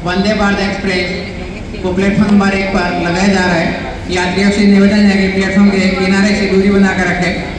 वंदे Bharat express को platform number 1 पर लगाया जा रहा है। यात्रियों से निवेदन है कि प्लेटफॉर्म के किनारे से दूरी बनाकर रखें।